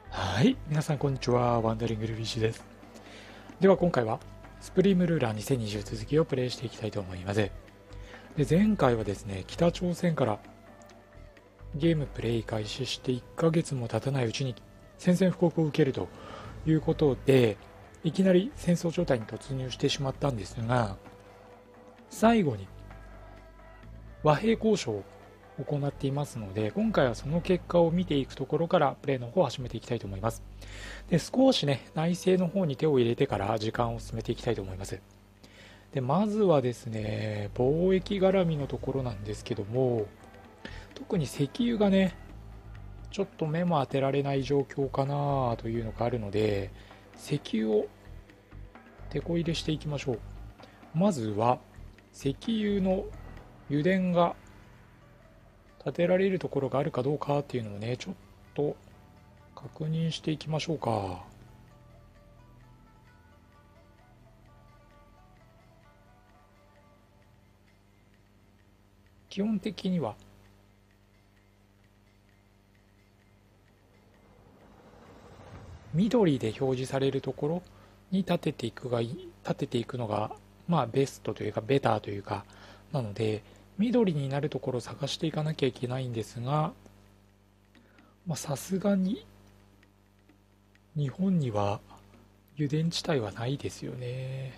はい、皆さんこんにちは。ワンダリングルフィッシュです。では今回はスプリームルーラー2020続きをプレイしていきたいと思います。で、前回はですね、北朝鮮からゲームプレイ開始して1ヶ月も経たないうちに宣戦布告を受けるということで、いきなり戦争状態に突入してしまったんですが、最後に和平交渉を行っていますので、今回はその結果を見ていくところからプレイの方を始めていきたいと思います。で、少しね、内政の方に手を入れてから時間を進めていきたいと思います。で、まずはですね、貿易絡みのところなんですけども、特に石油がね、ちょっと目も当てられない状況かなというのがあるので、石油を手こ入れしていきましょう。まずは、石油の油田が建てられるところがあるかどうかっていうのをね、ちょっと確認していきましょうか。基本的には緑で表示されるところに立てていくのがまあベストというかベターというかなので、緑になるところを探していかなきゃいけないんですが、さすがに日本には油田地帯はないですよね。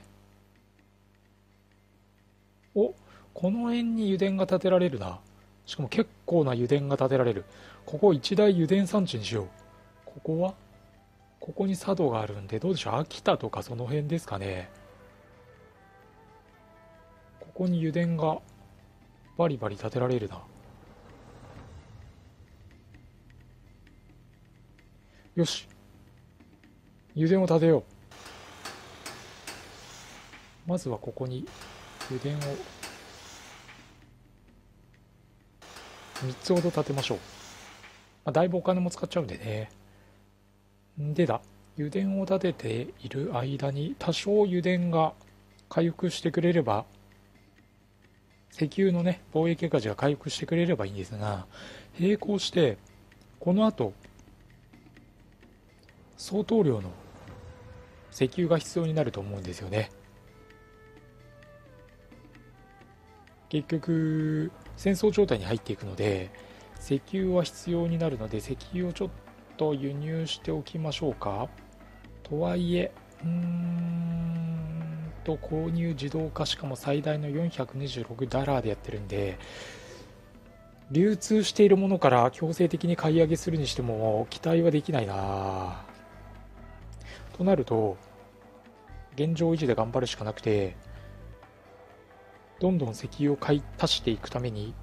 お、この辺に油田が建てられるな。しかも結構な油田が建てられる。ここ一大油田産地にしよう。ここに佐渡があるんで、どうでしょう、秋田とかその辺ですかね。ここに油田がバリバリ建てられるな。よし、油田を建てよう。まずはここに油田を3つほど建てましょう。だいぶお金も使っちゃうんでね。でだ、油田を建てている間に多少油田が回復してくれれば、石油のね、貿易赤字が回復してくれればいいんですが、並行して、この後、相当量の石油が必要になると思うんですよね。結局、戦争状態に入っていくので、石油は必要になるので、石油をちょっと輸入しておきましょうか。とはいえ、購入自動化、しかも最大の426ダラーでやってるんで、流通しているものから強制的に買い上げするにしても期待はできないなとなると、現状維持で頑張るしかなくて、どんどん石油を買い足していくために、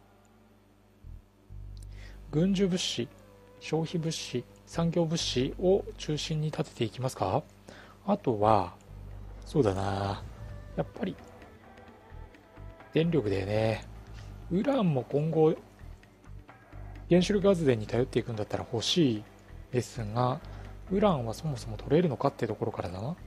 軍需物資、消費物資、産業物資を中心に立てていきますか。あとは、そうだな、やっぱり電力だよね。ウランも今後原子力発電に頼っていくんだったら欲しいですが、ウランはそもそも取れるのかってところからだな。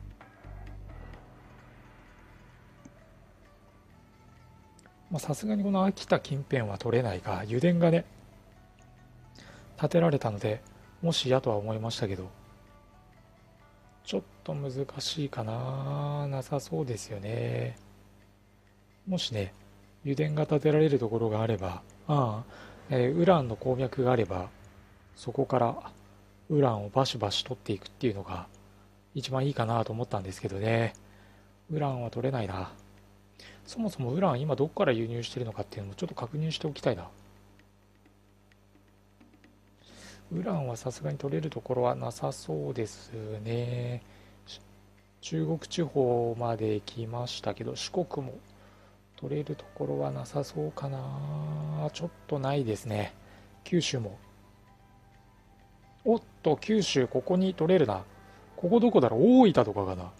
さすがにこの秋田近辺は取れないか。油田がね、建てられたので、もしやとは思いましたけど、ちょっと難しいかな。なさそうですよね。もしね、油田が建てられるところがあれば、ウランの鉱脈があれば、そこからウランをバシバシ取っていくっていうのが一番いいかなと思ったんですけどね。ウランは取れないな。そもそもウラン今どこから輸入してるのかっていうのもちょっと確認しておきたいな。ウランはさすがに取れるところはなさそうですね。中国地方まで来ましたけど、四国も取れるところはなさそうかな。ちょっとないですね。九州も。おっと、九州ここに取れるな。ここどこだろう、大分とかかな。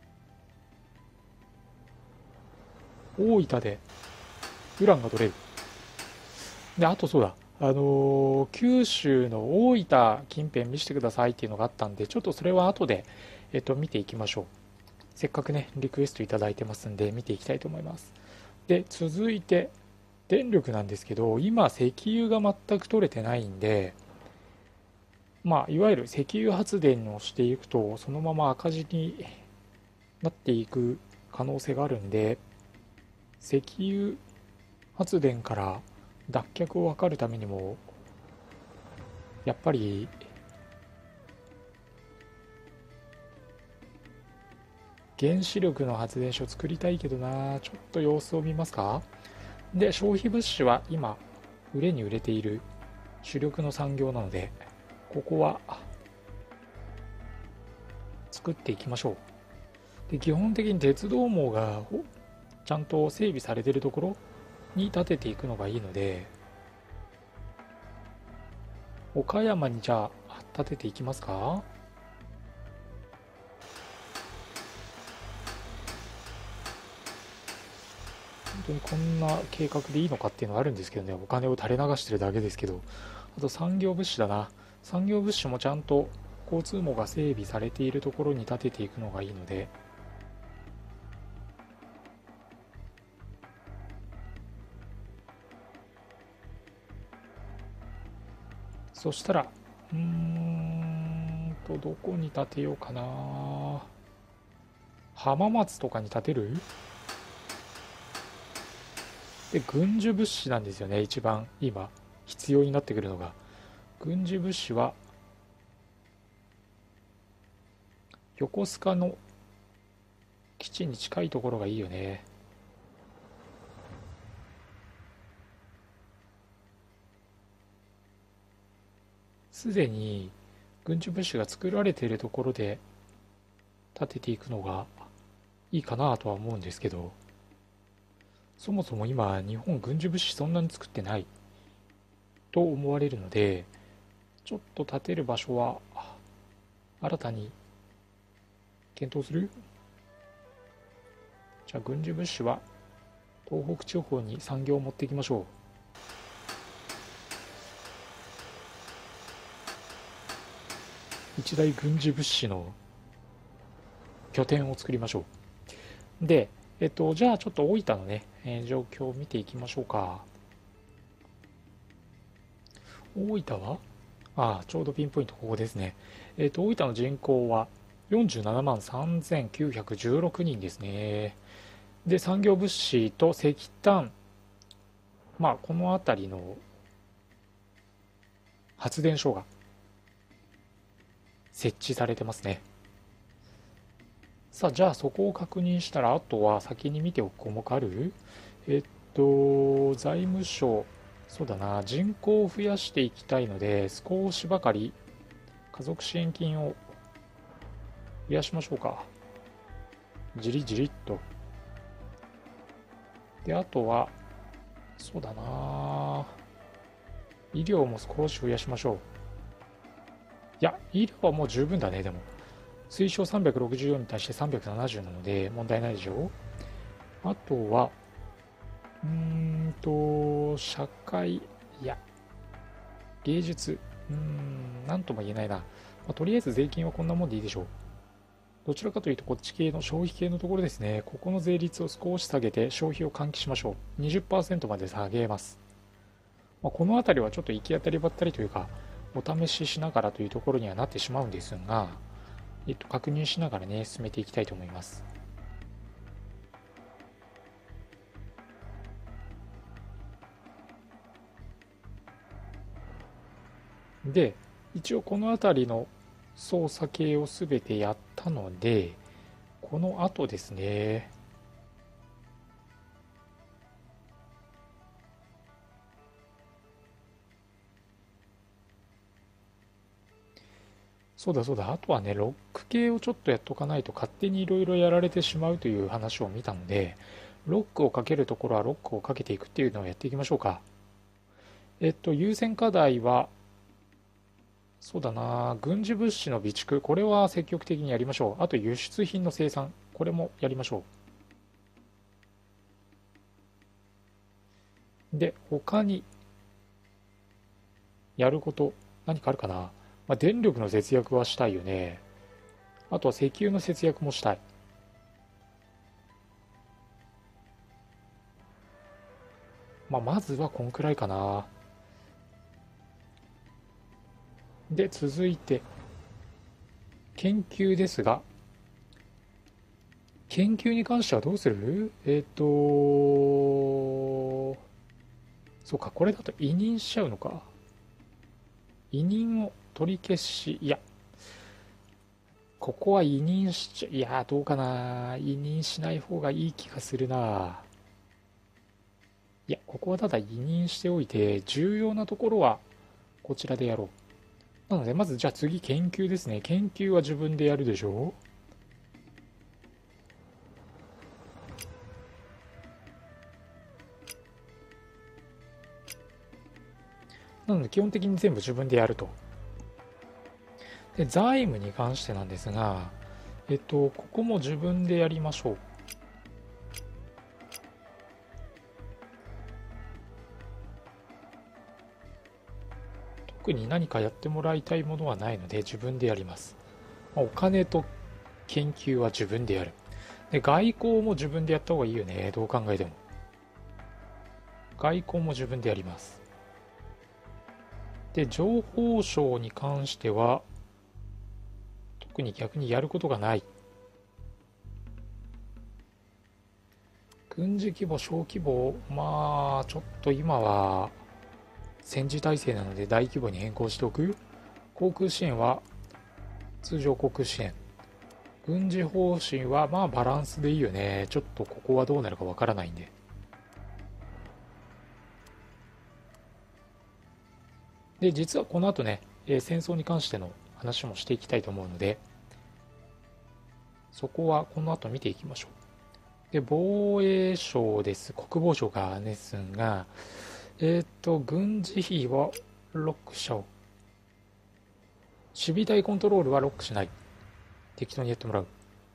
大分でウランが取れる。で、あとそうだ。九州の大分近辺見せてくださいっていうのがあったんで、ちょっとそれは後で、見ていきましょう。せっかくね、リクエストいただいてますんで、見ていきたいと思います。で、続いて、電力なんですけど、今、石油が全く取れてないんで、 いわゆる石油発電をしていくとそのまま赤字になっていく可能性があるんで、石油発電から脱却を図るためにもやっぱり原子力の発電所を作りたいけどな。ちょっと様子を見ますか。で、消費物資は今売れに売れている主力の産業なので、ここは作っていきましょう。で、基本的に鉄道網がちゃんと整備されているところに立てていくのがいいので、岡山にじゃあ立てていきますか。本当にこんな計画でいいのかっていうのはあるんですけどね、お金を垂れ流してるだけですけど。あと産業物資だな。産業物資もちゃんと交通網が整備されているところに立てていくのがいいので、そしたらどこに建てようかな。浜松とかに建てる。で、軍需物資なんですよね、一番今必要になってくるのが。軍需物資は横須賀の基地に近いところがいいよね。すでに軍需物資が作られているところで建てていくのがいいかなとは思うんですけど、そもそも今日本軍需物資そんなに作ってないと思われるので、ちょっと建てる場所は新たに検討する。じゃあ軍需物資は東北地方に産業を持っていきましょう。一大軍事物資の拠点を作りましょう。で、じゃあちょっと大分のね、状況を見ていきましょうか。大分はちょうどピンポイントここですね。大分の人口は47万3916人ですね。で、産業物資と石炭、この辺りの発電所が設置されてますね。さあ、じゃあそこを確認したら、あとは先に見ておく項目ある。財務省、そうだな、人口を増やしていきたいので、少しばかり家族支援金を増やしましょうか。じりじりっと。で、あとは、そうだな、医療も少し増やしましょう。いや、医療はもう十分だね、でも。推奨364に対して370なので問題ないでしょ。あとは、社会、いや、芸術、なんとも言えないな。とりあえず税金はこんなもんでいいでしょう。どちらかというとこっち系の消費系のところですね。ここの税率を少し下げて消費を喚起しましょう。20% まで下げます。この辺りはちょっと行き当たりばったりというか、お試ししながらというところにはなってしまうんですが、確認しながらね、進めていきたいと思います。で、一応この辺りの操作系をすべてやったので、この後ですね、そうだそうだ、あとはね、ロック系をちょっとやっとかないと勝手にいろいろやられてしまうという話を見たので、ロックをかけるところはロックをかけていくっていうのをやっていきましょうか。優先課題は、そうだな、軍事物資の備蓄、これは積極的にやりましょう。あと輸出品の生産、これもやりましょう。で、他にやること何かあるかな。電力の節約はしたいよね。あとは石油の節約もしたい。まずはこんくらいかな。 で、続いて、研究ですが、研究に関してはどうする？そうか、これだと委任しちゃうのか。委任を取り消し、いや、ここは委任しちゃ、いや、どうかな。委任しない方がいい気がするな。いや、ここはただ委任しておいて、重要なところはこちらでやろう。なので、まずじゃあ次研究ですね。研究は自分でやるでしょう。なので、基本的に全部自分でやると。で、財務に関してなんですが、ここも自分でやりましょう。特に何かやってもらいたいものはないので自分でやります。お金と研究は自分でやる。で、外交も自分でやった方がいいよね。どう考えても。外交も自分でやります。で、情報省に関しては、特に逆にやることがない。軍事規模、小規模、まあ、ちょっと今は戦時体制なので大規模に変更しておく。航空支援は通常航空支援。軍事方針はまあバランスでいいよね。ちょっとここはどうなるかわからないんで。で、実はこの後ね、戦争に関しての話もしていきたいと思うので、そこはこの後見ていきましょう。で、防衛省です。国防省がですが、軍事費はロックしちゃおう。守備隊コントロールはロックしない。適当にやってもらう。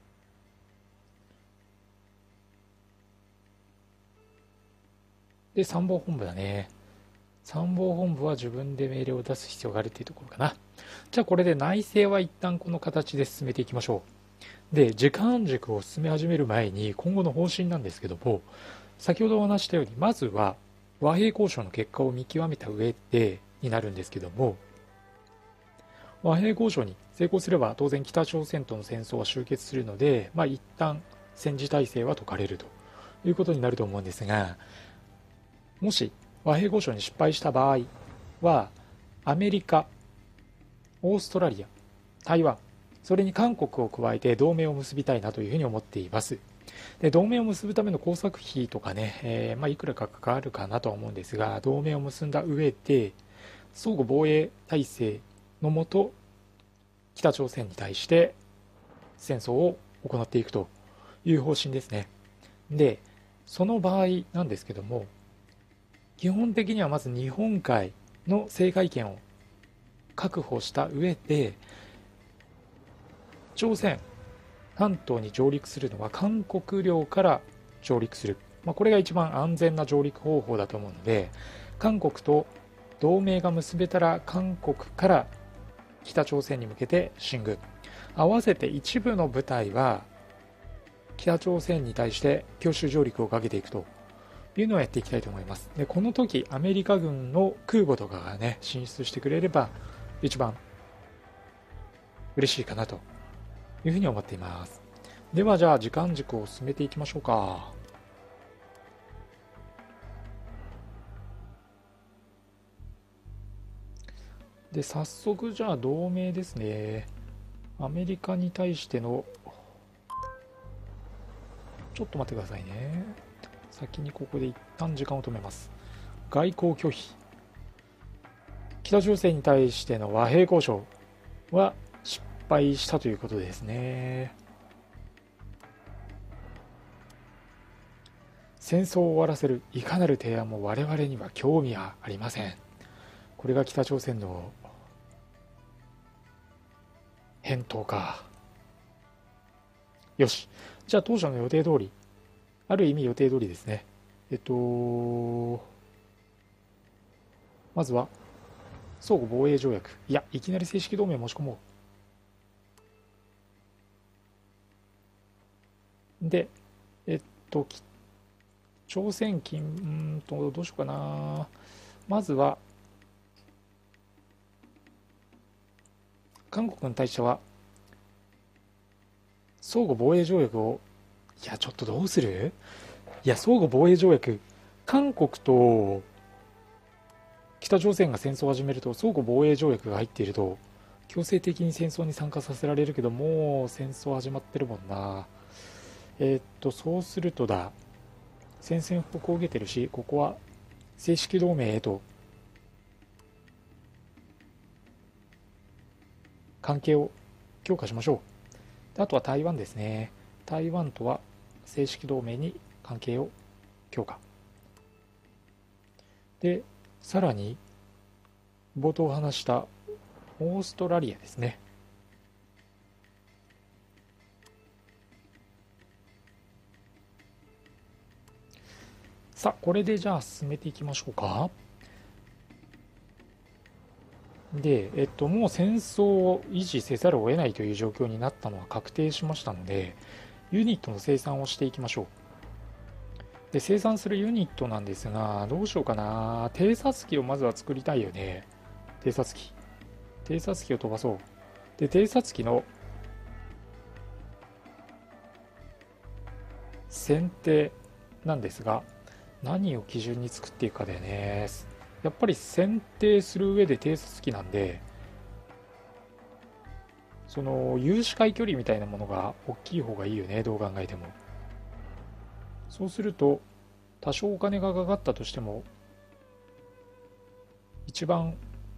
で、参謀本部だね。参謀本部は自分で命令を出す必要があるっていうところかな。じゃあこれで内政は一旦この形で進めていきましょう。で、時間軸を進め始める前に今後の方針なんですけども、先ほどお話したように、まずは和平交渉の結果を見極めた上でになるんですけども、和平交渉に成功すれば当然北朝鮮との戦争は終結するので、一旦戦時体制は解かれるということになると思うんですが、もし和平交渉に失敗した場合は、アメリカ、オーストラリア、台湾、それに韓国を加えて同盟を結びたいなというふうに思っています。で、同盟を結ぶための工作費とかね、いくらかかかるかなとは思うんですが、同盟を結んだ上で、相互防衛体制のもと、北朝鮮に対して戦争を行っていくという方針ですね。で、その場合なんですけども、基本的にはまず日本海の制海権を確保した上で、朝鮮半島に上陸するのは韓国領から上陸する、これが一番安全な上陸方法だと思うので、韓国と同盟が結べたら韓国から北朝鮮に向けて進軍、合わせて一部の部隊は北朝鮮に対して強襲上陸をかけていくというのをやっていきたいと思います。で、この時アメリカ軍の空母とかがね進出してくれれば一番嬉しいかなというふうに思っています。ではじゃあ時間軸を進めていきましょうか。で、早速じゃあ同盟ですね。アメリカに対しての、ちょっと待ってくださいね。先にここで一旦時間を止めます。外交拒否。北朝鮮に対しての和平交渉は失敗したということですね。戦争を終わらせるいかなる提案も我々には興味はありません。これが北朝鮮の返答か。よし。じゃあ当初の予定通り、ある意味予定通りですね。まずは相互防衛条約。いや、いきなり正式同盟申し込もう。で、朝鮮近、どうしようかな。まずは、 韓国に対しては相互防衛条約を、いやちょっとどうする。いや相互防衛条約、韓国と北朝鮮が戦争を始めると相互防衛条約が入っていると強制的に戦争に参加させられるけど、もう戦争始まってるもんな。そうするとだ、宣戦布告を受けてるし、ここは正式同盟へと関係を強化しましょう。であとは台湾ですね。台湾とは正式同盟に関係を強化。で、さらに冒頭話したオーストラリアですね。さあ、これでじゃあ進めていきましょうか。で、もう戦争を維持せざるを得ないという状況になったのは確定しましたので、ユニットの生産をしていきましょう。で、生産するユニットなんですが、どうしようかな。偵察機をまずは作りたいよね。偵察機。偵察機を飛ばそう。で、偵察機の選定なんですが、何を基準に作っていくかだよね。やっぱり選定する上で偵察機なんで、その有視界距離みたいなものが大きい方がいいよね、どう考えても。そうすると多少お金がかかったとしても一番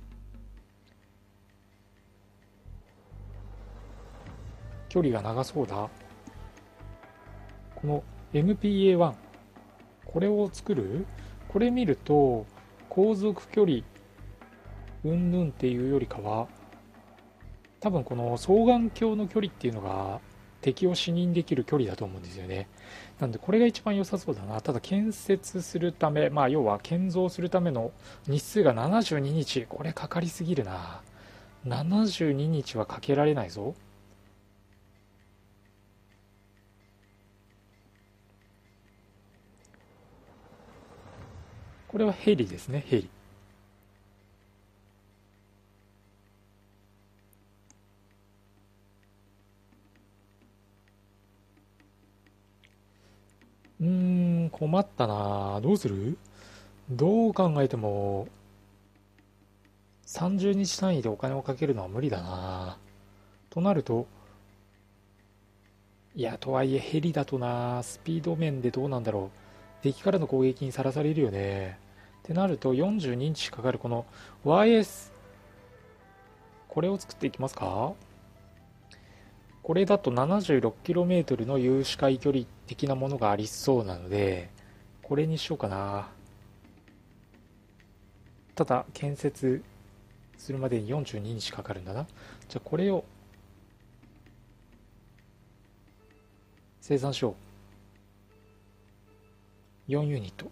距離が長そうだこの MPA1、 これを作る。これ見ると航続距離うんぬんっていうよりかは、多分この双眼鏡の距離っていうのが敵を視認できる距離だと思うんですよね。なんでこれが一番良さそうだな。ただ建設するため、まあ要は建造するための日数が72日、これかかりすぎるな。72日はかけられないぞ。これはヘリですね、ヘリ。困ったな。どうする。どう考えても30日単位でお金をかけるのは無理だな。となると、いや、とはいえヘリだとな、スピード面でどうなんだろう。敵からの攻撃にさらされるよね。ってなると42日かかるこの YS、 これを作っていきますか。これだと 76km の有視界距離的なものがありそうなので、これにしようかな。ただ建設するまでに42日かかるんだな。じゃあこれを生産しよう。4ユニット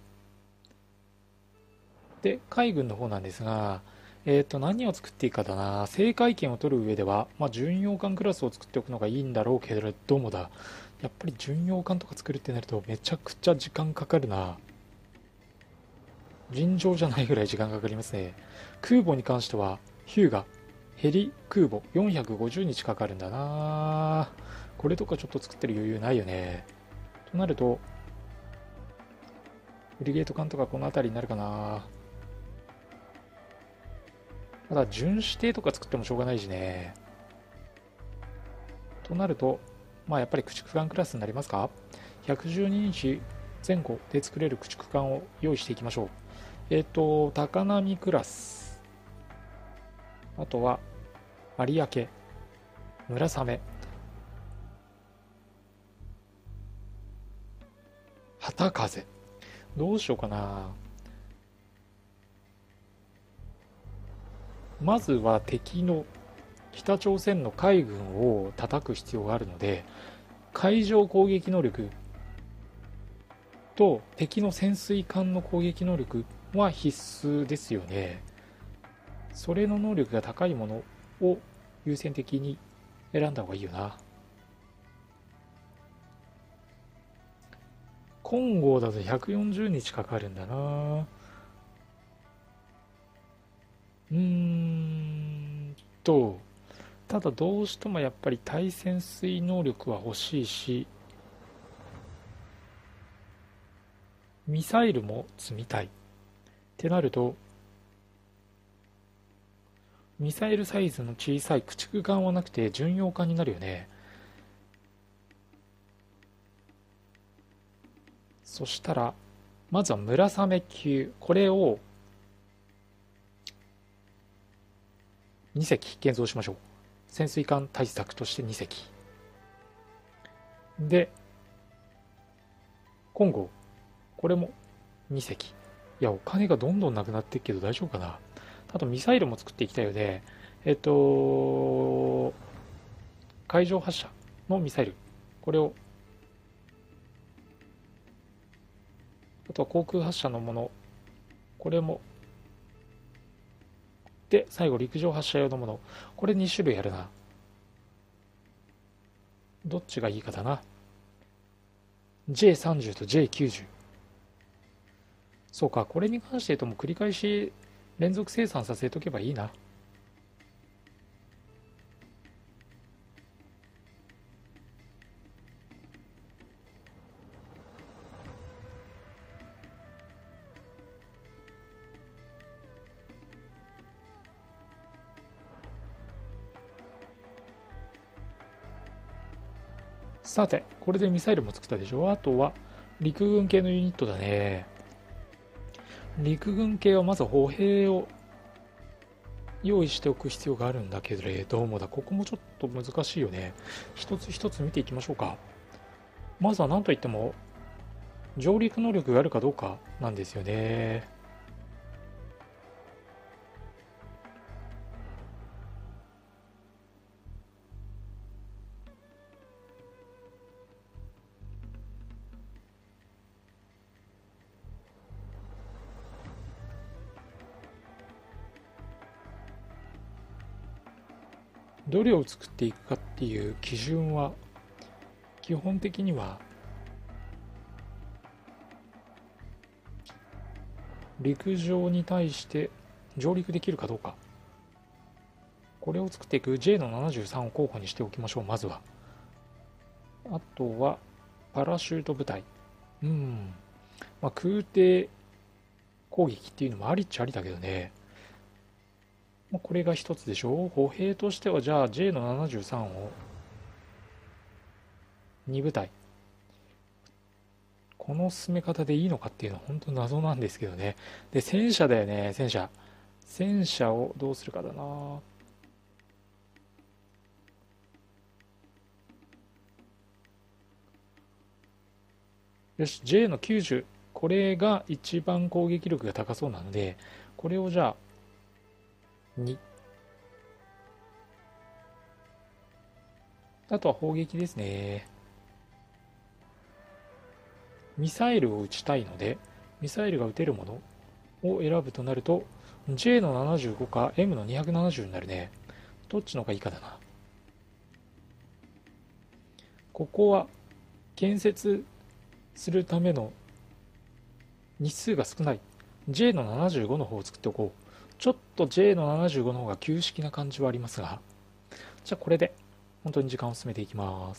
で、海軍の方なんですが、何を作っていいかだな。制海権を取る上では、まあ、巡洋艦クラスを作っておくのがいいんだろうけれどもだ。やっぱり巡洋艦とか作るってなるとめちゃくちゃ時間かかるな。尋常じゃないぐらい時間かかりますね。空母に関しては、ヒューガ、ヘリ空母450日かかるんだな。これとかちょっと作ってる余裕ないよね。となると、フリゲート艦とかこの辺りになるかな。ただ、巡視艇とか作ってもしょうがないしね。となると、まあやっぱり駆逐艦クラスになりますか。112日前後で作れる駆逐艦を用意していきましょう。高波クラス。あとは、有明、村雨、旗風。どうしようかな。まずは敵の北朝鮮の海軍を叩く必要があるので、海上攻撃能力と敵の潜水艦の攻撃能力は必須ですよね。それの能力が高いものを優先的に選んだ方がいいよな。金剛だと140日かかるんだな。うーんと、 ただどうしてもやっぱり対潜水能力は欲しいし、ミサイルも積みたいってなると、ミサイルサイズの小さい駆逐艦はなくて巡洋艦になるよね。そしたらまずは村雨級、これを2隻現像しましょう。潜水艦対策として2隻で、今後これも2隻。いや、お金がどんどんなくなっていくけど大丈夫かな。あとミサイルも作っていきたいよね。海上発射のミサイル、これを、あとは航空発射のもの、これも、で最後陸上発射用のもの、これ2種類あるな。どっちがいいかだな。 J30 と J90。 そうか、これに関して言うともう繰り返し連続生産させとけばいいな。さて、これでミサイルも作ったでしょ。あとは陸軍系のユニットだね。陸軍系はまず歩兵を用意しておく必要があるんだけれどもここもちょっと難しいよね。一つ一つ見ていきましょうか。まずは何といっても上陸能力があるかどうかなんですよね。どれを作っていくかっていう基準は基本的には陸上に対して上陸できるかどうか、これを作っていく J の73を候補にしておきましょう。まずはあとはパラシュート部隊、空挺攻撃っていうのもありっちゃありだけどね。これが一つでしょう。歩兵としてはじゃあ J の73を2部隊、この進め方でいいのかっていうのは本当謎なんですけどね。で戦車だよね。戦車をどうするかだな。よし、 J の90、これが一番攻撃力が高そうなので、これをじゃあ2、あとは砲撃ですね。ミサイルを撃ちたいのでミサイルが撃てるものを選ぶとなると J の75か M の270になるね。どっちの方がいいかだな。ここは建設するための日数が少ない J の75の方を作っておこう。ちょっと J の75の方が旧式な感じはありますが、じゃあこれで本当に時間を進めていきます。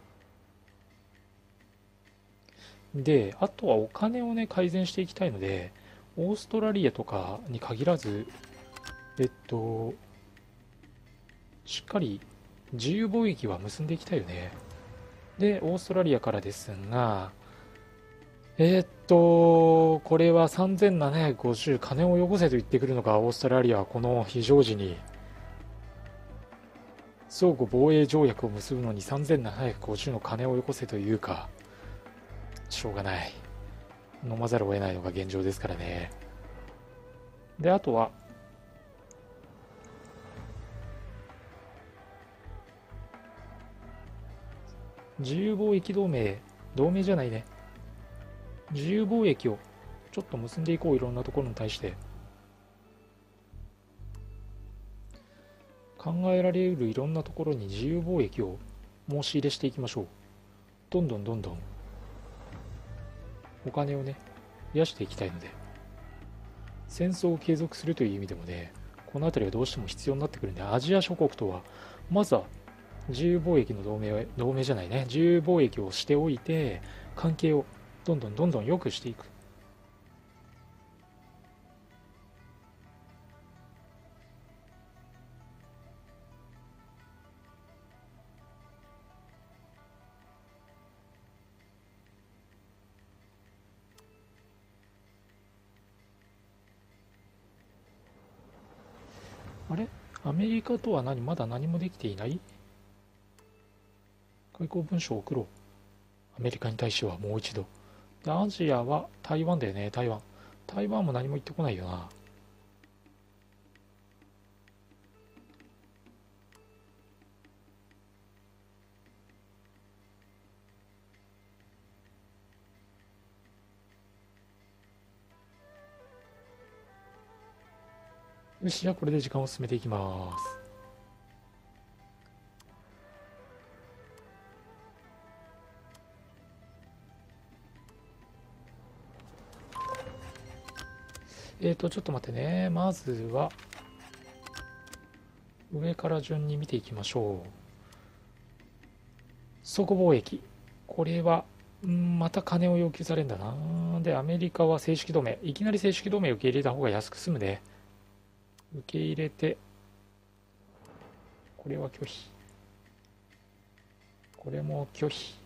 であとはお金をね改善していきたいので、オーストラリアとかに限らずしっかり自由貿易は結んでいきたいよね。でオーストラリアからですが、これは3750、金をよこせと言ってくるのか。オーストラリアはこの非常時に相互防衛条約を結ぶのに3750の金をよこせというか、しょうがない、飲まざるを得ないのが現状ですからね。であとは自由貿易同盟じゃないね、自由貿易をちょっと結んでいこう。いろんなところに対して考えられるいろんなところに自由貿易を申し入れしていきましょう。どんどんお金をね増やしていきたいので、戦争を継続するという意味でもね、この辺りはどうしても必要になってくるんで、アジア諸国とはまずは自由貿易の同盟じゃないね、自由貿易をしておいて、関係をどんどんどんどん良くしていく。あれ、アメリカとはまだ何もできていない。外交文書を送ろう。アメリカに対してはもう一度。で、アジアは台湾だよね、台湾。台湾も何も言ってこないよな。よし、じゃあこれで時間を進めていきます。ちょっと待ってね。まずは、上から順に見ていきましょう。相互貿易。これは、また金を要求されるんだな。で、アメリカは正式同盟。いきなり正式同盟を受け入れた方が安く済むね。受け入れて、これは拒否。これも拒否。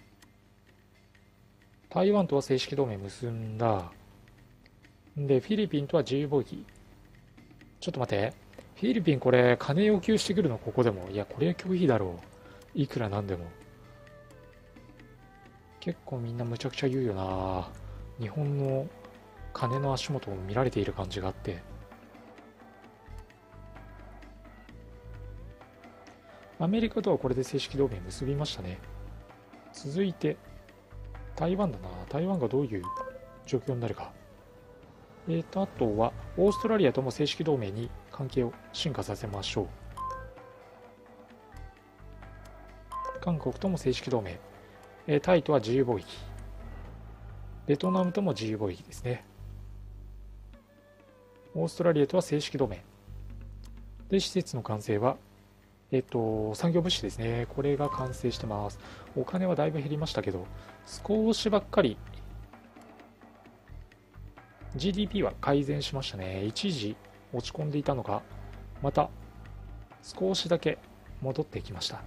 台湾とは正式同盟結んだ。で、フィリピンとは自由貿易。ちょっと待って。フィリピンこれ、金要求してくるのここでも。いや、これは拒否だろう。いくらなんでも。結構みんなむちゃくちゃ言うよな。日本の金の足元を見られている感じがあって。アメリカとはこれで正式同盟結びましたね。続いて、台湾だな。台湾がどういう状況になるか。あとは、オーストラリアとも正式同盟に関係を進化させましょう。韓国とも正式同盟。タイとは自由貿易。ベトナムとも自由貿易ですね。オーストラリアとは正式同盟。で、施設の完成は、産業物資ですね。これが完成してます。お金はだいぶ減りましたけど、少しばっかり GDP は改善しましたね。一時落ち込んでいたのが、また少しだけ戻ってきました。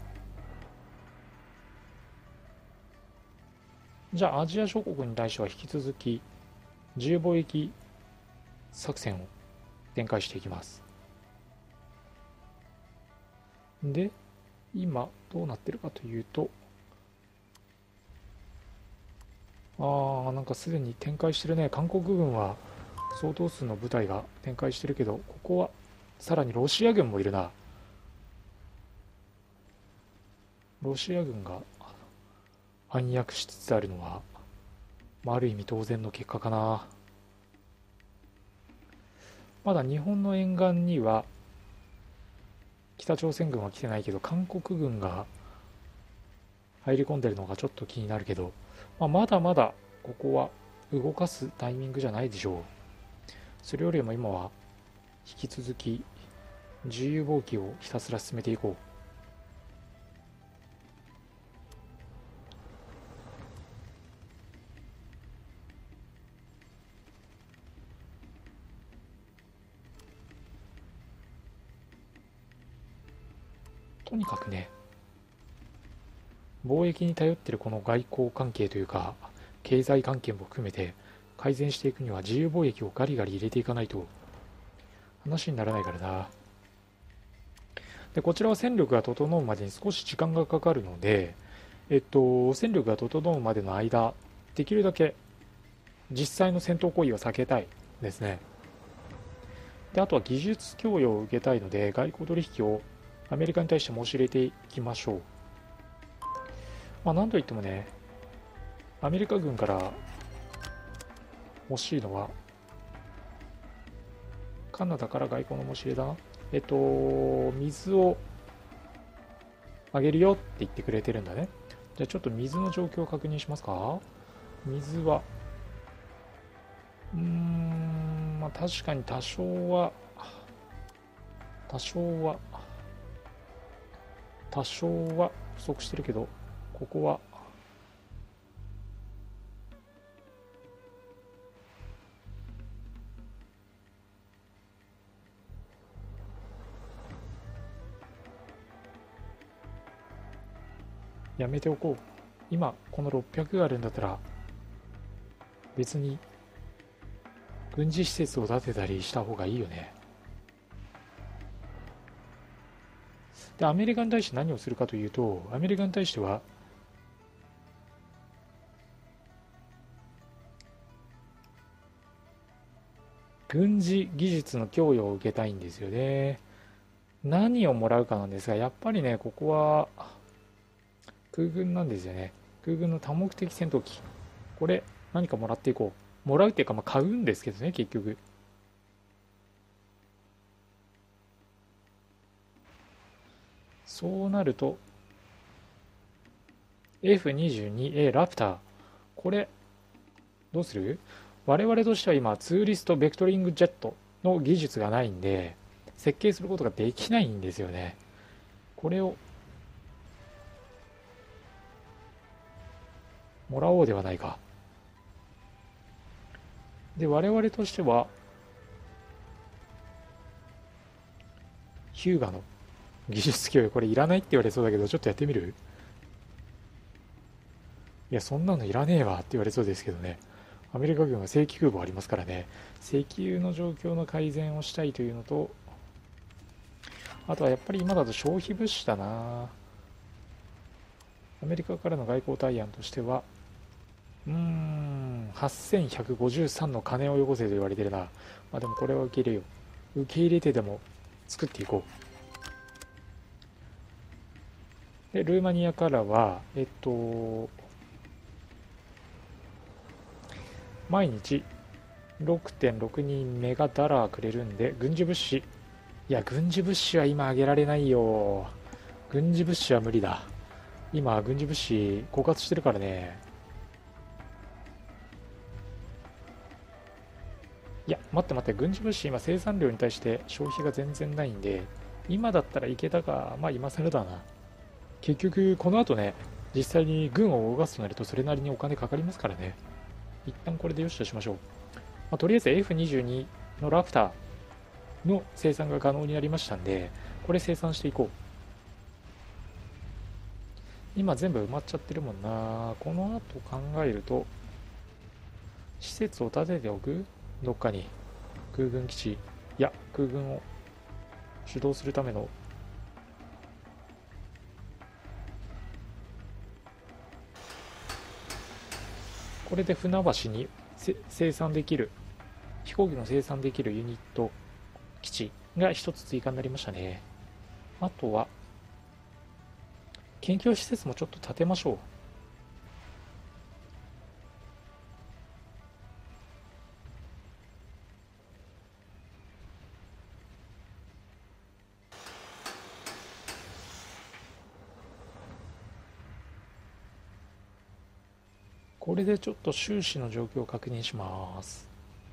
じゃあアジア諸国に対しては引き続き自由貿易作戦を展開していきます。で、今どうなってるかというと、なんかすでに展開してるね。韓国軍は相当数の部隊が展開してるけど、ここはさらにロシア軍もいるな。ロシア軍が暗躍しつつあるのは、ある意味当然の結果かな。まだ日本の沿岸には北朝鮮軍は来てないけど、韓国軍が入り込んでるのがちょっと気になるけど、まだまだここは動かすタイミングじゃないでしょう。それよりも今は引き続き自由貿易をひたすら進めていこう。とにかくね、貿易に頼ってるこの外交関係というか、経済関係も含めて改善していくには自由貿易をガリガリ入れていかないと話にならないからな。で、こちらは戦力が整うまでに少し時間がかかるので、戦力が整うまでの間、できるだけ実際の戦闘行為は避けたいですね。で、あとは技術供与を受けたいので、外交取引をアメリカに対して申し入れていきましょう。なんといってもね、アメリカ軍から欲しいのは、カナダから外交の申し入れだな。水をあげるよって言ってくれてるんだね。じゃあちょっと水の状況を確認しますか。水は、確かに多少は多少は不足してるけど、ここはやめておこう。今この600があるんだったら別に軍事施設を建てたりした方がいいよね。でアメリカに対して何をするかというと、アメリカに対しては軍事技術の供与を受けたいんですよね。何をもらうかなんですが、やっぱりね、ここは空軍なんですよね。空軍の多目的戦闘機。これ、何かもらっていこう。もらうっていうか、まあ、買うんですけどね、結局。そうなると、F22A ラプター。これ、どうする？我々としては今、ツーリストベクトリングジェットの技術がないんで、設計することができないんですよね。これを、もらおうではないか。で、我々としては、ヒューガの技術供与、これいらないって言われそうだけど、ちょっとやってみる？いや、そんなのいらねえわって言われそうですけどね。アメリカ軍は正規空母ありますからね。石油の状況の改善をしたいというのと、あとはやっぱり今だと消費物資だな。アメリカからの外交対案としては、8153の金をよこせと言われてるな。まあでもこれは受け入れよう。受け入れてでも作っていこう。で、ルーマニアからは、毎日6.62メガダラーくれるんで、軍事物資。いや、軍事物資は今あげられないよ。軍事物資は無理だ。今、軍事物資枯渇してるからね。いや、待って待って、軍事物資今生産量に対して消費が全然ないんで、今だったらいけたか、まあ今更だな。結局、この後ね、実際に軍を動かすとなるとそれなりにお金かかりますからね。一旦これでよしとしましょう。まあ、とりあえず F22 のラプターの生産が可能になりましたんで、これ生産していこう。今全部埋まっちゃってるもんな。この後考えると、施設を建てておく？どっかに。空軍基地。いや、空軍を主導するための、これで船橋に生産できる、飛行機の生産できるユニット基地が一つ追加になりましたね。あとは、研究施設もちょっと建てましょう。これでちょっと収支の状況を確認します。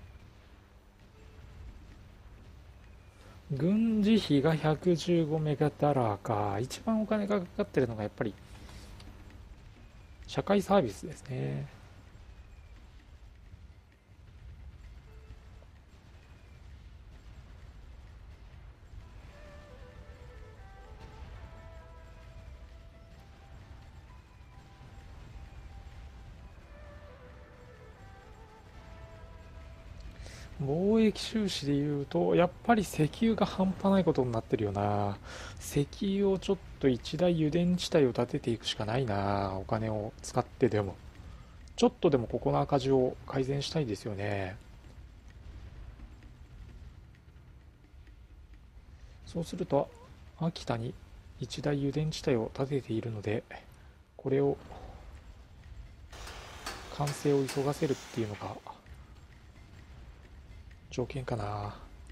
軍事費が115メガダラーか。一番お金がかかってるのがやっぱり社会サービスですね。貿易収支でいうと、やっぱり石油が半端ないことになってるよな。石油をちょっと一大油田地帯を建てていくしかないな。お金を使ってでも。ちょっとでもここの赤字を改善したいですよね。そうすると、秋田に一大油田地帯を建てているので、これを完成を急がせるっていうのが条件かな。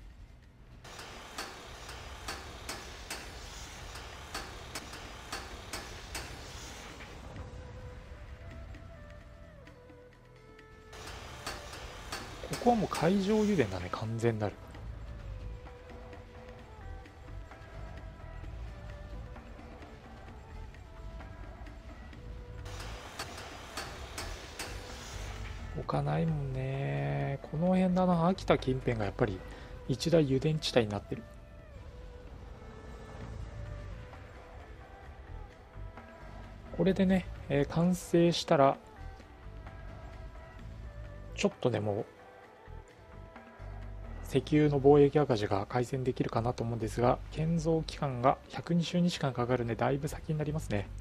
ここはもう海上油田だね、完全なる。 かないもんね。この辺だな、秋田近辺がやっぱり一大油田地帯になってる。これでね、完成したらちょっとでも石油の貿易赤字が改善できるかなと思うんですが、建造期間が120日間かかるんでだいぶ先になりますね。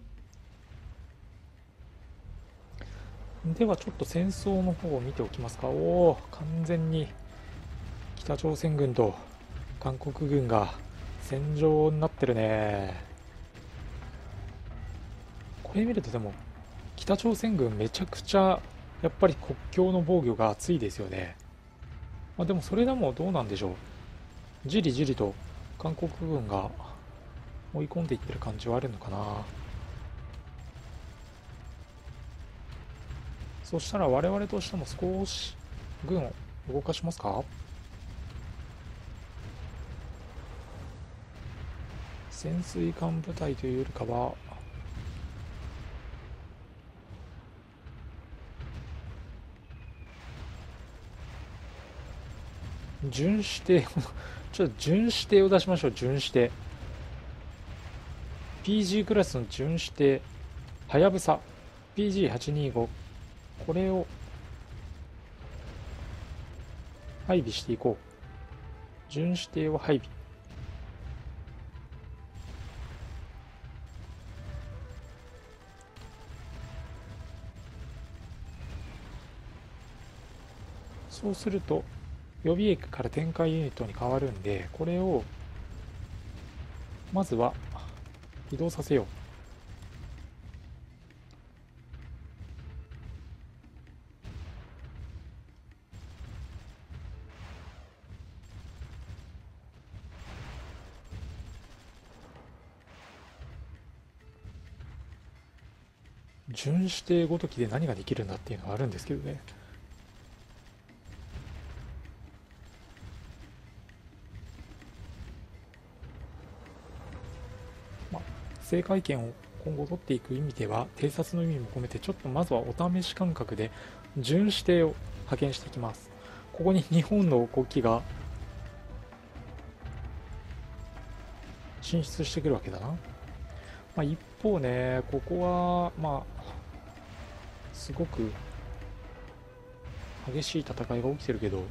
ではちょっと戦争の方を見ておきますか。おお、完全に北朝鮮軍と韓国軍が戦場になってるね。これ見るとでも北朝鮮軍めちゃくちゃやっぱり国境の防御が厚いですよね。まあ、でもそれでもどうなんでしょう。じりじりと韓国軍が追い込んでいってる感じはあるのかな。そしたら我々としても少し軍を動かしますか。潜水艦部隊というよりかは巡視艇ちょっと巡視艇を出しましょう。巡視艇 PG クラスの巡視艇はやぶさ PG825、 これを配備していこう。巡視艇を配備。そうすると予備役から展開ユニットに変わるんで、これをまずは移動させよう。巡視艇ごときで何ができるんだっていうのはあるんですけどね。まあ、制海権を今後取っていく意味では偵察の意味も込めてちょっとまずはお試し感覚で巡視艇を派遣していきます。ここに日本の国旗が進出してくるわけだな。まあ、一方ね、ここはまあすごく激しい戦いが起きてるけど、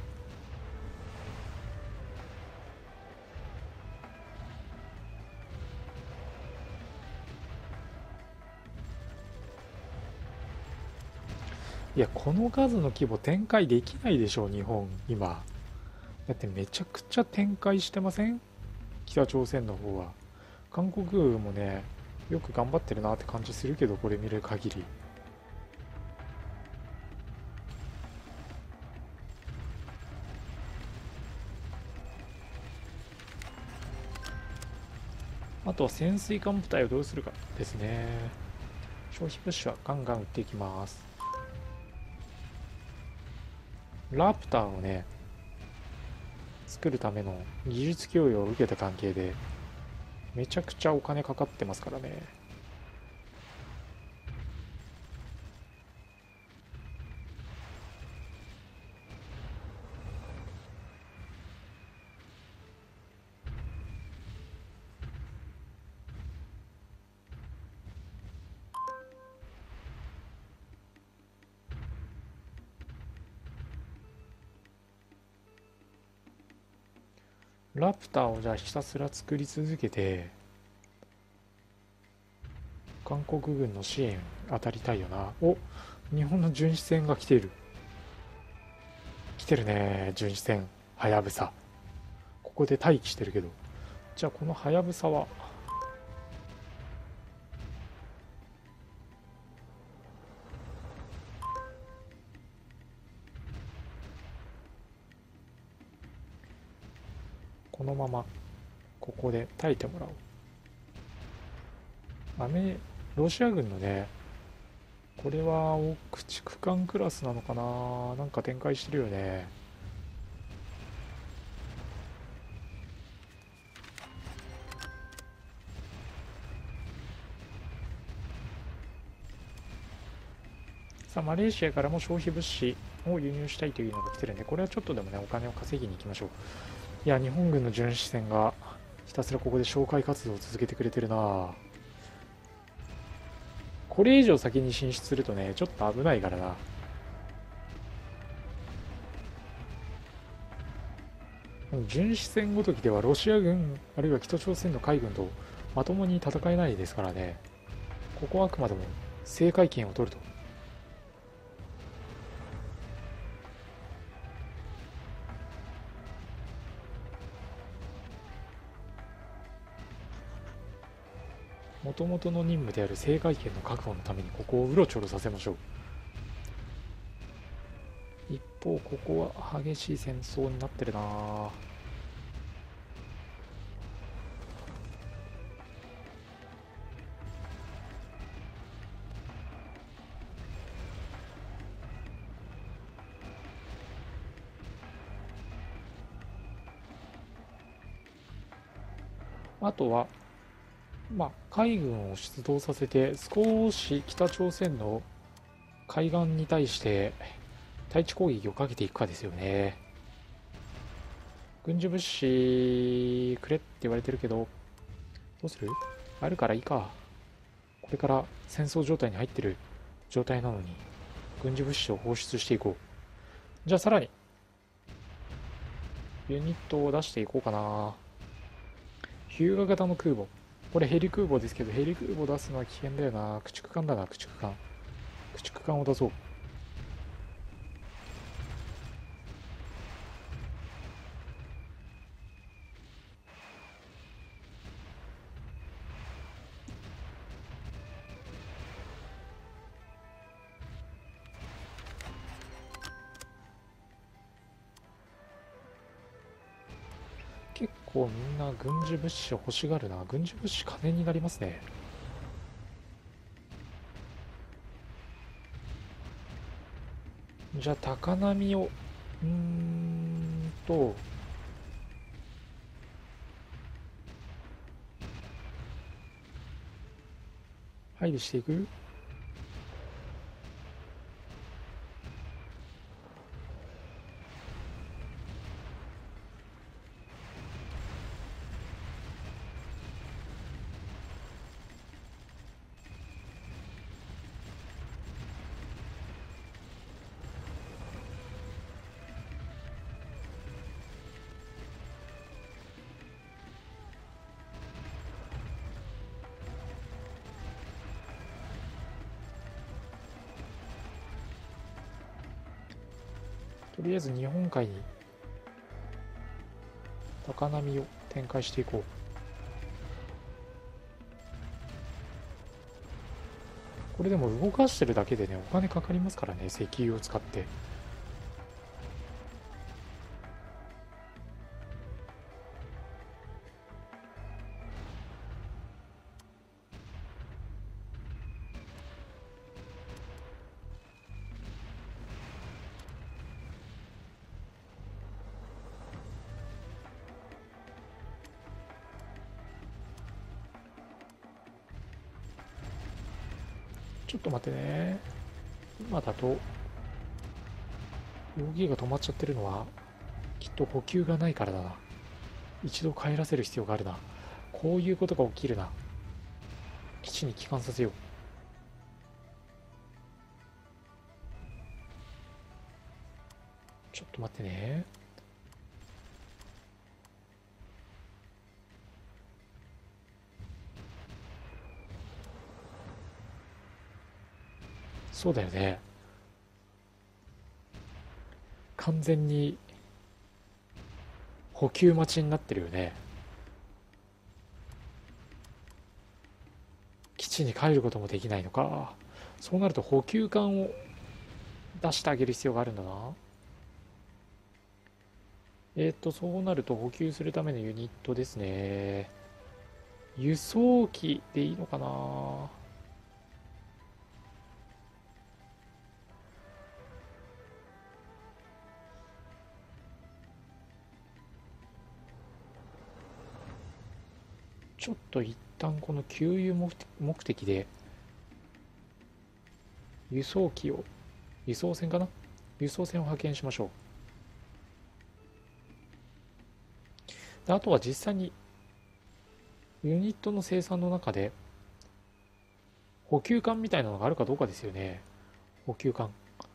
いやこの数の規模展開できないでしょう日本今。だってめちゃくちゃ展開してません？北朝鮮の方は。韓国もねよく頑張ってるなって感じするけど、これ見る限り。あとは潜水艦部隊をどうするかですね。消費物資はガンガン売っていきます。ラプターをね作るための技術供与を受けた関係でめちゃくちゃお金かかってますからね。ラプターをじゃあひたすら作り続けて韓国軍の支援当たりたいよな。お、日本の巡視船が来てるね。巡視船はやぶさ、ここで待機してるけど、じゃあこのはやぶさはこのままここで耐えてもらおう。ロシア軍のね、これは駆逐艦クラスなのかな、なんか展開してるよね。 さあマレーシアからも消費物資を輸入したいというのが来てるんで、これはちょっとでもねお金を稼ぎに行きましょう。いや、日本軍の巡視船がひたすらここで哨戒活動を続けてくれてるな。これ以上先に進出するとねちょっと危ないからな。巡視船ごときではロシア軍あるいは北朝鮮の海軍とまともに戦えないですからね。ここはあくまでも制海権を取ると。もともとの任務である制海権の確保のためにここをうろちょろさせましょう。一方ここは激しい戦争になってるな。あとは海軍を出動させて少し北朝鮮の海岸に対して対地攻撃をかけていくかですよね。軍事物資くれって言われてるけど、どうする？あるからいいか。これから戦争状態に入ってる状態なのに軍事物資を放出していこう。じゃあさらにユニットを出していこうかな。日向型の空母、これヘリ空母ですけど、ヘリ空母出すのは危険だよな。駆逐艦だな。駆逐艦を出そう。結構みんな軍事物資を欲しがるな。軍事物資金になりますね。じゃあ高波を配備していく。とりあえず日本海に高波を展開していこう。これでも動かしてるだけでねお金かかりますからね、石油を使って。ちょっと待ってね。今だと動きが止まっちゃってるのはきっと補給がないからだな。一度帰らせる必要があるな。こういうことが起きるな。基地に帰還させよう。ちょっと待ってね。そうだよね。完全に補給待ちになってるよね。基地に帰ることもできないのか。そうなると補給艦を出してあげる必要があるんだな。そうなると補給するためのユニットですね。輸送機でいいのかな。ちょっと一旦この給油目的で輸送機を輸送船かな。輸送船を派遣しましょう。であとは実際にユニットの生産の中で補給艦みたいなのがあるかどうかですよね。補給艦。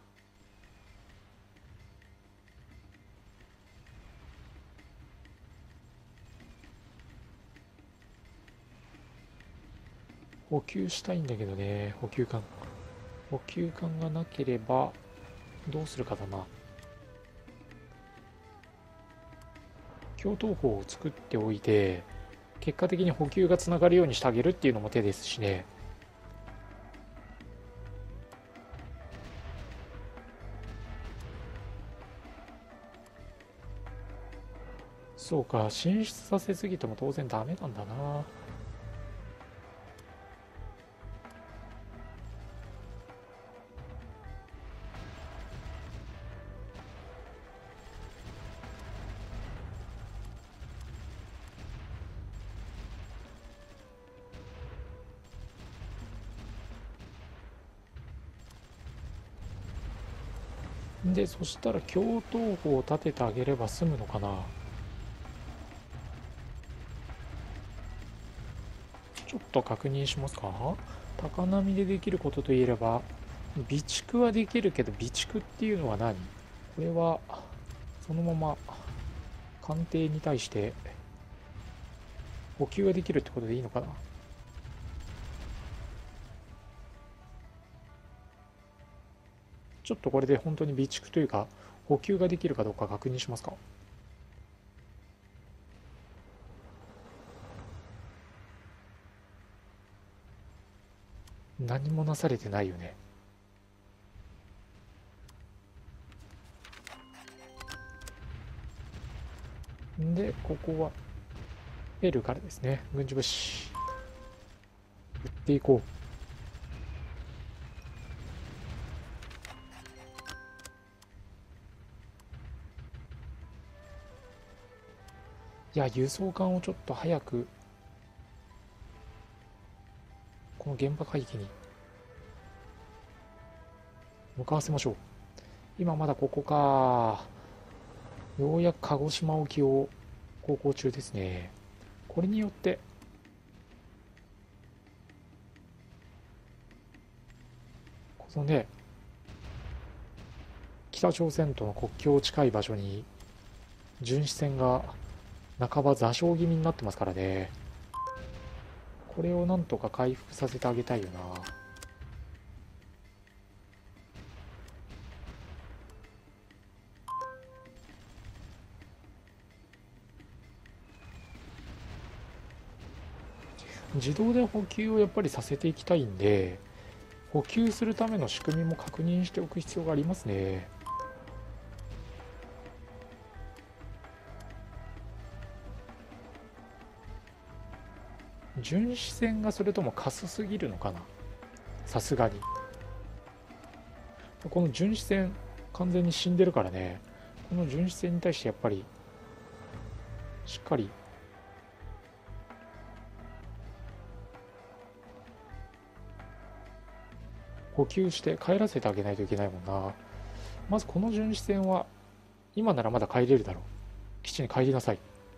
補給したいんだけどね。補給艦。補給艦がなければどうするかだな。共闘砲を作っておいて結果的に補給がつながるようにしてあげるっていうのも手ですしね。そうか、進出させすぎても当然ダメなんだな。でそしたら共闘砲を立ててあげれば済むのかな。ちょっと確認しますか。高波でできることといえれば備蓄はできるけど、備蓄っていうのは何。これはそのまま艦艇に対して補給ができるってことでいいのかな。ちょっとこれで本当に備蓄というか補給ができるかどうか確認しますか。何もなされてないよね。でここはペルーからですね。軍事物資売っていこう。いや、輸送艦をちょっと早くこの現場海域に向かわせましょう。今まだここか。ようやく鹿児島沖を航行中ですね。これによってこのね、北朝鮮との国境近い場所に巡視船が半ば座礁気味になってますからね。これをなんとか回復させてあげたいよな。自動で補給をやっぱりさせていきたいんで、補給するための仕組みも確認しておく必要がありますね。巡視船がそれともかすすぎるのかな。さすがにこの巡視船完全に死んでるからね。この巡視船に対してやっぱりしっかり補給して帰らせてあげないといけないもんな。まずこの巡視船は今ならまだ帰れるだろう。基地に帰りなさい。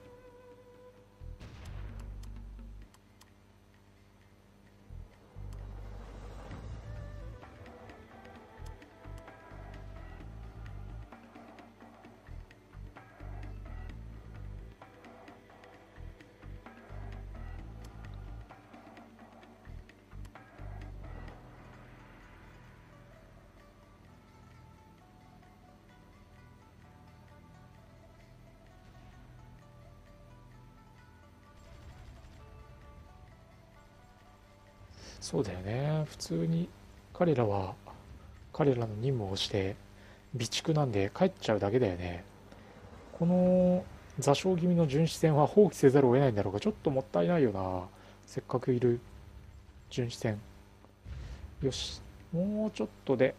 そうだよね。普通に彼らは彼らの任務をして備蓄なんで帰っちゃうだけだよね。この座礁気味の巡視船は放棄せざるを得ないんだろうが、ちょっともったいないよな。せっかくいる巡視船。よし、もうちょっとで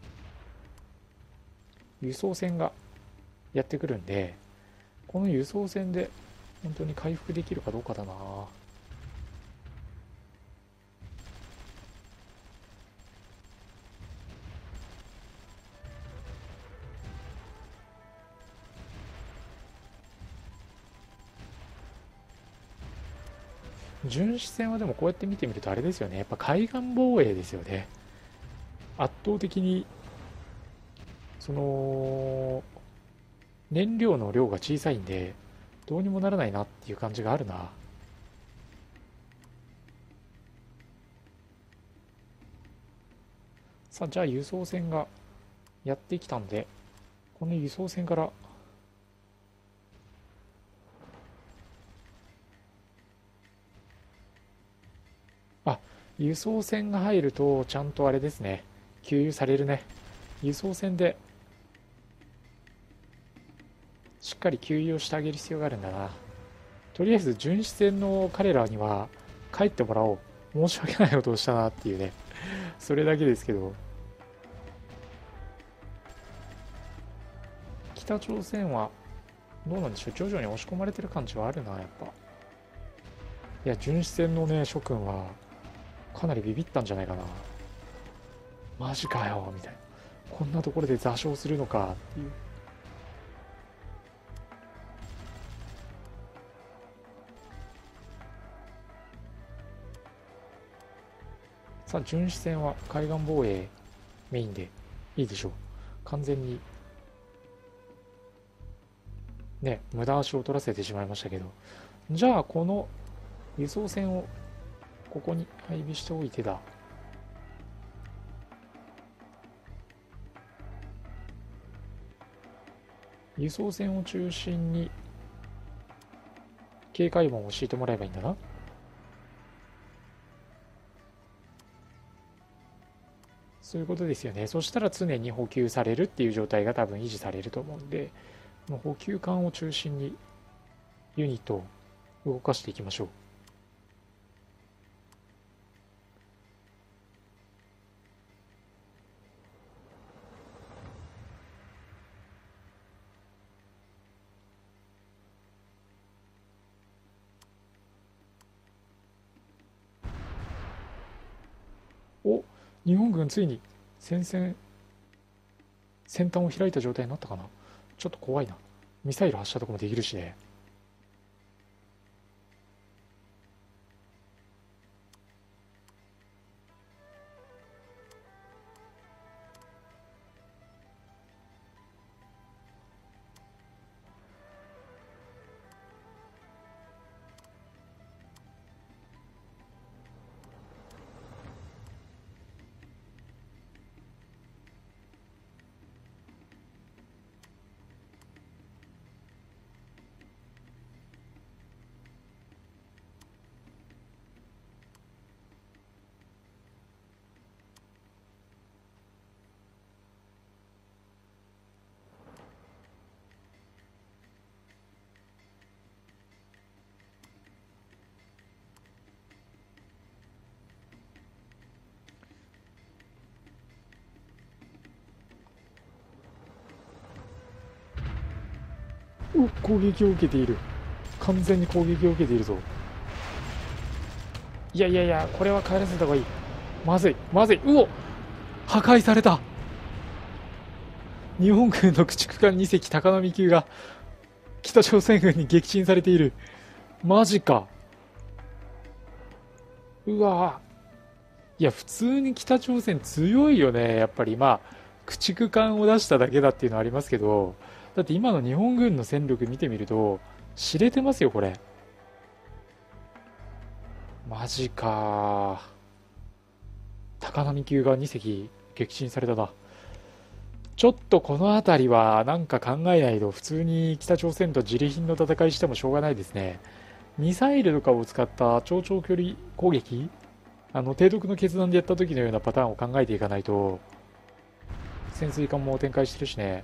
輸送船がやってくるんで、この輸送船で本当に回復できるかどうかだな。 巡視船はでもこうやって見てみるとあれですよね、やっぱ海岸防衛ですよね。圧倒的にその燃料の量が小さいんでどうにもならないなっていう感じがあるな。さあ、じゃあ輸送船がやってきたんで、この輸送船から、あ、輸送船が入るとちゃんとあれですね、給油されるね。輸送船でしっかり給油をしてあげる必要があるんだな。とりあえず巡視船の彼らには帰ってもらおう。申し訳ないことをしたなっていうね、それだけですけど。北朝鮮はどうなんでしょう、徐々に押し込まれてる感じはあるな、やっぱ。いや、巡視船のね、諸君はかなりビビったんじゃないかな。マジかよみたいな、こんなところで座礁するのかっていう。さあ、巡視船は海岸防衛メインでいいでしょう。完全にね、無駄足を取らせてしまいましたけど、じゃあこの輸送船をここに配備しておいてだ。輸送船を中心に警戒網を敷いてもらえばいいんだな。そういうことですよね。そしたら常に補給されるっていう状態が多分維持されると思うんで、補給艦を中心にユニットを動かしていきましょう。お、日本軍ついに先端を開いた状態になったかな。ちょっと怖いな。ミサイル発射とかもできるしね。攻撃を受けている。完全に攻撃を受けているぞ。いやいやいや、これは帰らせた方がいい。まずいまずい。破壊された。日本軍の駆逐艦2隻高波級が北朝鮮軍に撃沈されている。マジか。うわ。いや、普通に北朝鮮強いよね。やっぱり駆逐艦を出しただけだっていうのはありますけど、だって今の日本軍の戦力見てみると知れてますよこれ。マジか。高波級が2隻撃沈されたな。ちょっとこの辺りはなんか考えないと普通に北朝鮮と自利品の戦いしてもしょうがないですね。ミサイルとかを使った超長距離攻撃、提督の決断でやった時のようなパターンを考えていかないと。潜水艦も展開してるしね。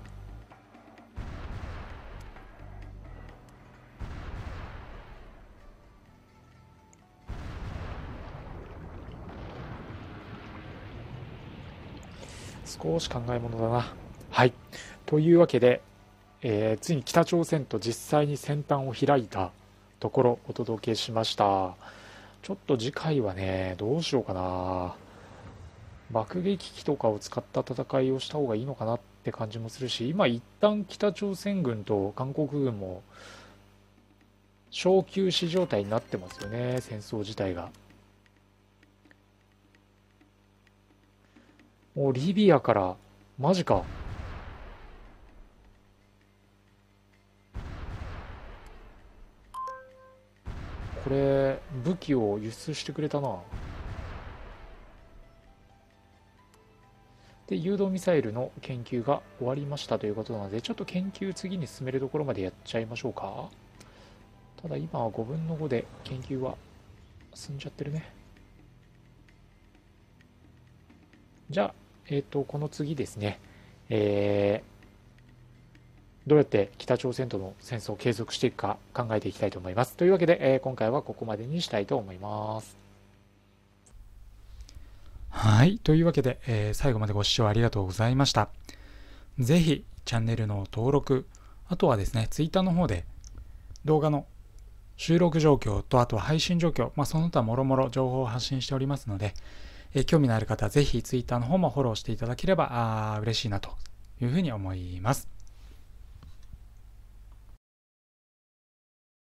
少し考えものだな。はい。というわけで、ついに北朝鮮と実際に先端を開いたところお届けしました。ちょっと次回はね、どうしようかな。爆撃機とかを使った戦いをした方がいいのかなって感じもするし、今一旦北朝鮮軍と韓国軍も小休止状態になってますよね、戦争自体が。もうリビアから、マジか。これ武器を輸出してくれたな。で、誘導ミサイルの研究が終わりましたということなので、ちょっと研究次に進めるところまでやっちゃいましょうか。ただ今は5分の5で研究は進んじゃってるね。じゃあ、この次ですね、どうやって北朝鮮との戦争を継続していくか考えていきたいと思います。というわけで、今回はここまでにしたいと思います。はい。というわけで、最後までご視聴ありがとうございました。ぜひ、チャンネルの登録、あとはですね、Twitter の方で動画の収録状況と、あとは配信状況、その他もろもろ情報を発信しておりますので、興味のある方はぜひ Twitter の方もフォローしていただければ嬉しいなというふうに思います。